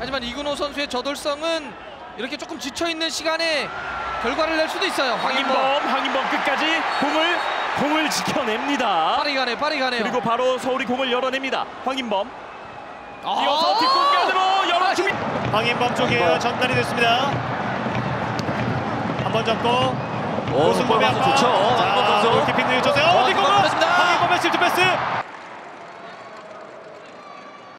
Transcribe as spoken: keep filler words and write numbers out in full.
하지만 이근호 선수의 저돌성은 이렇게 조금 지쳐있는 시간에 결과를 낼 수도 있어요. 황인범, 황인범, 황인범 끝까지 공을 공을 지켜냅니다. 빠르게 가네요, 빠르게 가네요. 그리고 바로 서울이 공을 열어냅니다. 황인범 아 뛰어서 뒷공간으로 열어줍니다. 황인범 쪽이에요. 전달이 됐습니다. 한 번 잡고 오, 오승범이 골 한 번. 좋죠. 황인범 자, 선수. 골키핑 늦어서요. 어, 뒷공간. 뒷공간 황인범의 실투 패스.